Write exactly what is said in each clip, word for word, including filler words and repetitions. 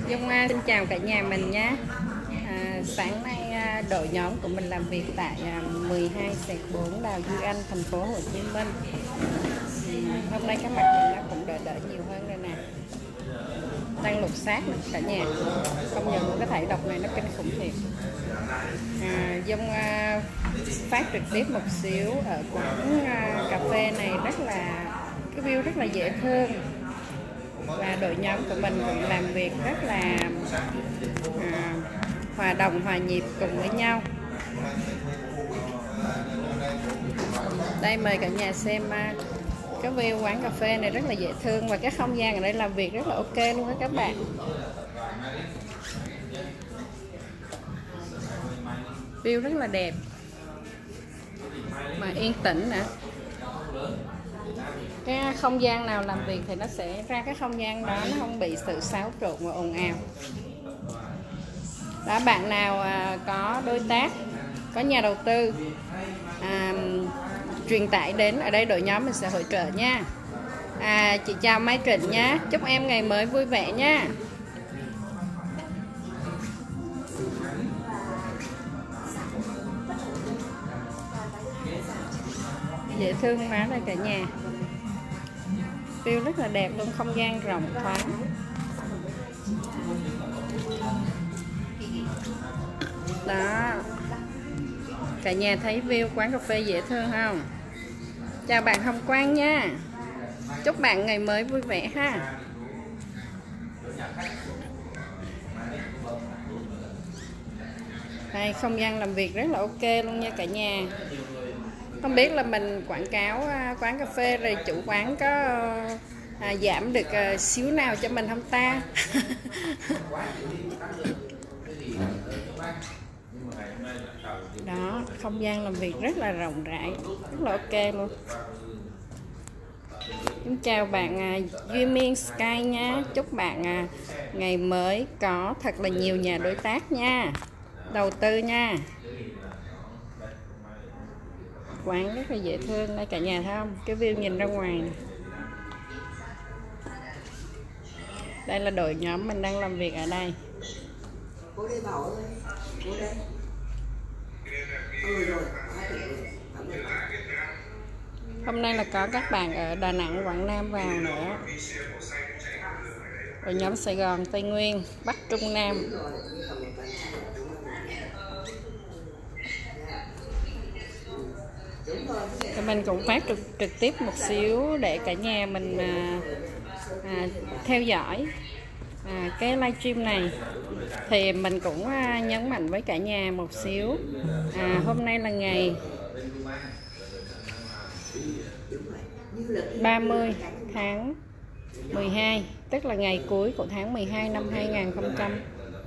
Dung à, xin chào cả nhà mình nhé. À, sáng nay à, đội nhóm của mình làm việc tại à, mười hai xẹt bốn Đào Duy Anh, thành phố Hồ Chí Minh. Ừ, hôm nay cái mặt mình nó cũng đỡ đỡ nhiều hơn rồi nè. Đang lột xác cả nhà. Công nhận cái thải độc này nó kinh khủng thiệt. À, Dung à, phát trực tiếp một xíu ở quán à, cà phê này, rất là cái view rất là dễ thương. Và đội nhóm của mình cũng làm việc rất là à, hòa đồng, hòa nhịp cùng với nhau. Đây mời cả nhà xem uh, cái view quán cà phê này rất là dễ thương, và cái không gian ở đây làm việc rất là ok luôn đó các bạn. View rất là đẹp mà yên tĩnh nữa. Cái không gian nào làm việc thì nó sẽ ra cái không gian đó, nó không bị sự xáo trộn và ồn ào. Đó, bạn nào à, có đối tác, có nhà đầu tư à, truyền tải đến ở đây, đội nhóm mình sẽ hỗ trợ nha. À, chị chào Mai Trịnh nhé, chúc em ngày mới vui vẻ nha. Dễ thương quá đây cả nhà. View rất là đẹp luôn, không gian rộng thoáng. Đó, cả nhà thấy view quán cà phê dễ thương không? Chào bạn Hồng Quang nha, chúc bạn ngày mới vui vẻ ha. Đây, không gian làm việc rất là ok luôn nha cả nhà. Không biết là mình quảng cáo quán cà phê rồi chủ quán có à, giảm được à, xíu nào cho mình không ta? Đó, không gian làm việc rất là rộng rãi, rất là ok luôn. Xin chào bạn à, Duy Miên Sky nha, chúc bạn à, ngày mới có thật là nhiều nhà đối tác nha, đầu tư nha. Quán rất là dễ thương đây cả nhà, thấy không? Cái view nhìn ra ngoài này. Đây là đội nhóm mình đang làm việc ở đây. Hôm nay là có các bạn ở Đà Nẵng, Quảng Nam vào nữa. Đội nhóm Sài Gòn, Tây Nguyên, Bắc, Trung, Nam. Thì mình cũng phát trực, trực tiếp một xíu để cả nhà mình à, à, theo dõi à, cái livestream này. Thì mình cũng à, nhấn mạnh với cả nhà một xíu, à, hôm nay là ngày ba mươi tháng mười hai, tức là ngày cuối của tháng mười hai năm hai nghìn không trăm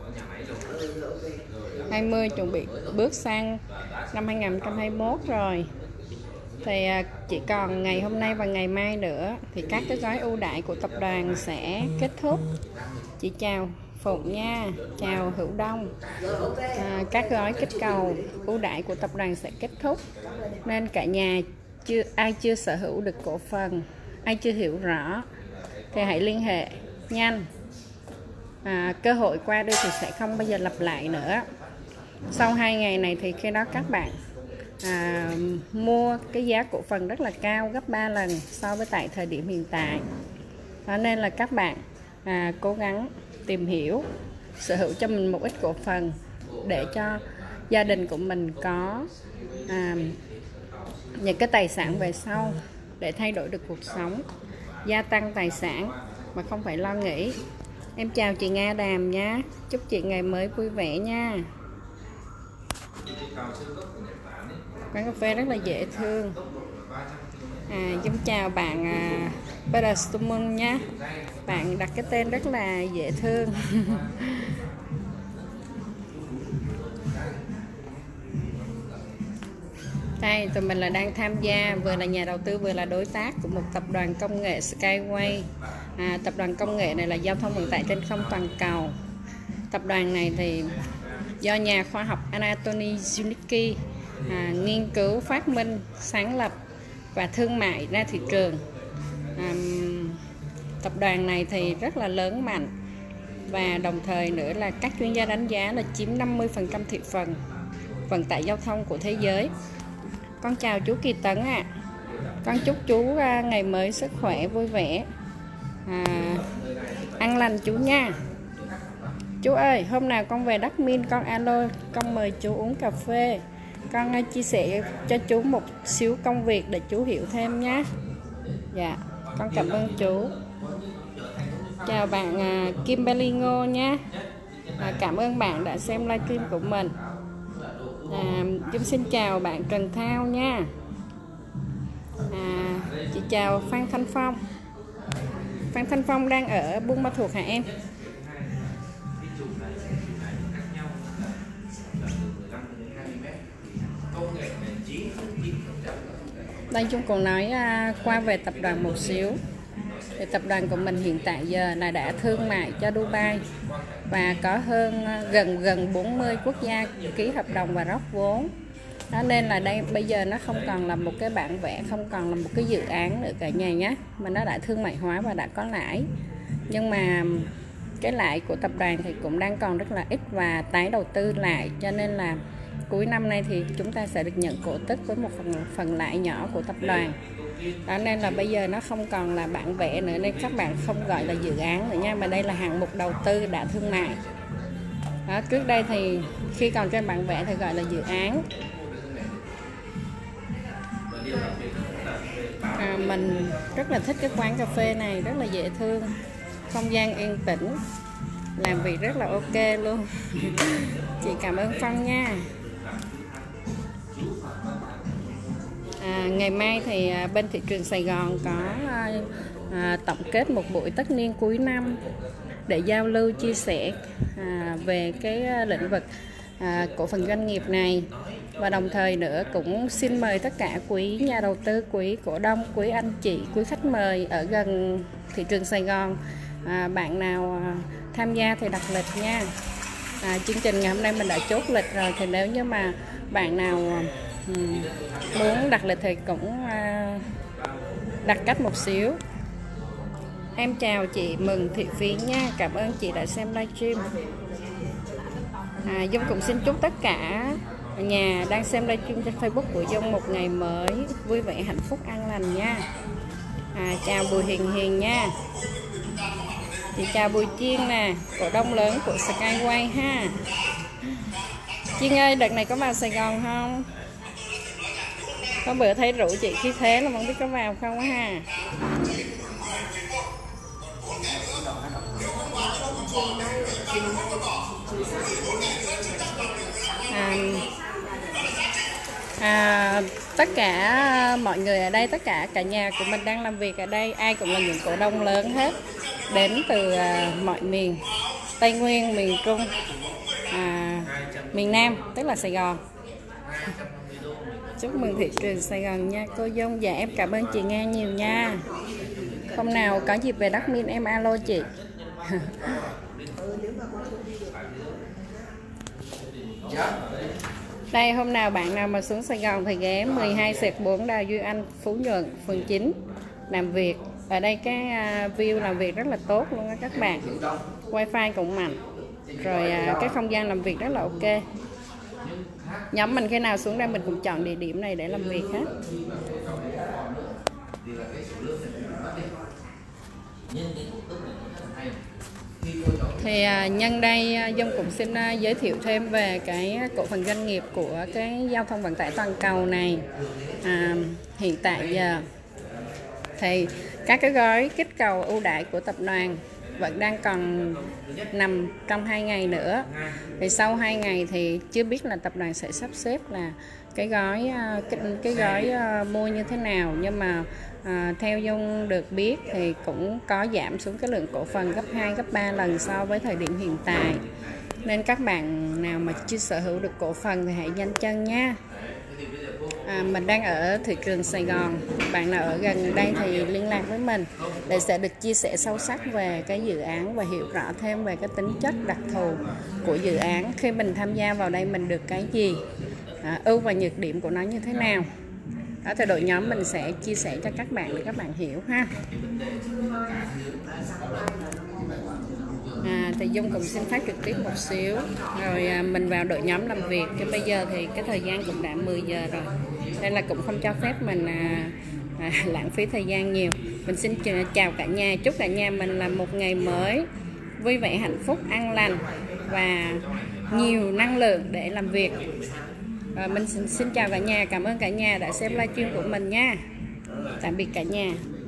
hai mươi, chuẩn bị bước sang năm hai nghìn không trăm hai mươi mốt rồi. Thì chỉ còn ngày hôm nay và ngày mai nữa thì các cái gói ưu đãi của tập đoàn sẽ kết thúc. Chị chào Phụng nha, chào Hữu Đông. À, các gói kích cầu ưu đãi của tập đoàn sẽ kết thúc, nên cả nhà chưa ai chưa sở hữu được cổ phần, ai chưa hiểu rõ thì hãy liên hệ nhanh. À, cơ hội qua đây thì sẽ không bao giờ lặp lại nữa. Sau hai ngày này thì khi đó các bạn à, mua cái giá cổ phần rất là cao, gấp ba lần so với tại thời điểm hiện tại. Đó, nên là các bạn à, cố gắng tìm hiểu, sở hữu cho mình một ít cổ phần để cho gia đình của mình có à, những cái tài sản về sau để thay đổi được cuộc sống, gia tăng tài sản mà không phải lo nghĩ. Em chào chị Nga Đàm nhé, chúc chị ngày mới vui vẻ nha. Quán cà phê rất là dễ thương. À, xin chào bạn à, Pedastumun nhé, bạn đặt cái tên rất là dễ thương. Đây, tụi mình là đang tham gia, vừa là nhà đầu tư vừa là đối tác của một tập đoàn công nghệ Skyway. À, tập đoàn công nghệ này là giao thông vận tải trên không toàn cầu. Tập đoàn này thì do nhà khoa học Anatoly Zunicki à, nghiên cứu, phát minh, sáng lập và thương mại ra thị trường. À, tập đoàn này thì rất là lớn mạnh và đồng thời nữa là các chuyên gia đánh giá là chiếm năm mươi phần trăm thị phần vận tải giao thông của thế giới. Con chào chú Kỳ Tấn ạ. À. Con chúc chú ngày mới sức khỏe vui vẻ, à, ăn lành chú nha. Chú ơi, hôm nào con về Đắc Min con alo, con mời chú uống cà phê. Con chia sẻ cho chú một xíu công việc để chú hiểu thêm nhé. Dạ, con cảm ơn chú. Chào bạn à, Kimberly Ngô nhé. À, cảm ơn bạn đã xem livestream của mình. À, chúng xin chào bạn Trần Thao nha. À, chị chào Phan Thanh Phong. Phan Thanh Phong đang ở Buôn Ma Thuột hả em? Đây chúng còn nói à, qua về tập đoàn một xíu. Thì tập đoàn của mình hiện tại giờ là đã thương mại cho Dubai và có hơn gần gần bốn mươi quốc gia ký hợp đồng và rót vốn. Đó nên là đây bây giờ nó không còn là một cái bản vẽ, không còn là một cái dự án nữa cả nhà nhé, mà nó đã thương mại hóa và đã có lãi. Nhưng mà cái lãi của tập đoàn thì cũng đang còn rất là ít và tái đầu tư lại, cho nên là cuối năm nay thì chúng ta sẽ được nhận cổ tức với một phần, phần lãi nhỏ của tập đoàn. Đó nên là bây giờ nó không còn là bản vẽ nữa, nên các bạn không gọi là dự án nữa nha, mà đây là hạng mục đầu tư đã thương mại. Đó, trước đây thì khi còn trên bản vẽ thì gọi là dự án. À, mình rất là thích cái quán cà phê này, rất là dễ thương, không gian yên tĩnh, làm việc rất là ok luôn. Chị cảm ơn Phong nha. À, ngày mai thì bên thị trường Sài Gòn có à, tổng kết một buổi tất niên cuối năm để giao lưu chia sẻ à, về cái lĩnh vực à, cổ phần doanh nghiệp này, và đồng thời nữa cũng xin mời tất cả quý nhà đầu tư, quý cổ đông, quý anh chị, quý khách mời ở gần thị trường Sài Gòn, à, bạn nào tham gia thì đặt lịch nha. À, chương trình ngày hôm nay mình đã chốt lịch rồi, thì nếu như mà bạn nào um, muốn đặt lịch thì cũng uh, đặt cách một xíu. Em chào chị Mừng Thị Phiến nha, cảm ơn chị đã xem livestream. À, Dung cũng xin chúc tất cả nhà đang xem livestream trên Facebook của Dung một ngày mới vui vẻ, hạnh phúc, an lành nha. À, chào Bùi Hiền Hiền nha. Chị chào Bùi Chiên nè, cổ đông lớn của Skyway ha. Chiên ơi, đợt này có vào Sài Gòn không? Có bữa thấy rủ chị khi thế là không biết có vào không ha. À, à, tất cả mọi người ở đây, tất cả cả nhà của mình đang làm việc ở đây, ai cũng là những cổ đông lớn hết, đến từ à, mọi miền, Tây Nguyên, miền Trung, à, miền Nam, tức là Sài Gòn. Chúc mừng thị trường Sài Gòn nha cô Dung. Dạ em cảm ơn chị Nga nhiều nha. Hôm nào có dịp về Đắc Min em alo chị. Đây, hôm nào bạn nào mà xuống Sài Gòn thì ghé mười hai xẹt bốn Đào Duy Anh, Phú Nhuận, phường chín làm việc. Ở đây cái view làm việc rất là tốt luôn á các bạn. Wifi cũng mạnh. Rồi cái không gian làm việc rất là ok. Nhóm mình khi nào xuống đây mình cũng chọn địa điểm này để làm việc hết. Thì à, nhân đây Dung cũng xin à, giới thiệu thêm về cái cổ phần doanh nghiệp của cái giao thông vận tải toàn cầu này. À, hiện tại giờ thì các cái gói kích cầu ưu đãi của tập đoàn vẫn đang còn nằm trong hai ngày nữa. Thì sau hai ngày thì chưa biết là tập đoàn sẽ sắp xếp là cái gói cái, cái gói mua như thế nào, nhưng mà à, theo Dung được biết thì cũng có giảm xuống cái lượng cổ phần gấp hai, gấp ba lần so với thời điểm hiện tại. Nên các bạn nào mà chưa sở hữu được cổ phần thì hãy nhanh chân nha. À, mình đang ở thị trường Sài Gòn, bạn nào ở gần đây thì liên lạc với mình để sẽ được chia sẻ sâu sắc về cái dự án và hiểu rõ thêm về cái tính chất đặc thù của dự án. Khi mình tham gia vào đây mình được cái gì, à, ưu và nhược điểm của nó như thế nào. Đó thì đội nhóm mình sẽ chia sẻ cho các bạn để các bạn hiểu ha. À, thì Dung cũng xin phát trực tiếp một xíu rồi à, mình vào đội nhóm làm việc. Chứ bây giờ thì cái thời gian cũng đã mười giờ rồi, nên là cũng không cho phép mình à, à, lãng phí thời gian nhiều. Mình xin chào cả nhà, chúc cả nhà mình là một ngày mới vui vẻ, hạnh phúc, an lành và nhiều năng lượng để làm việc. Và mình xin, xin chào cả nhà, cảm ơn cả nhà đã xem livestream của mình nha. Tạm biệt cả nhà.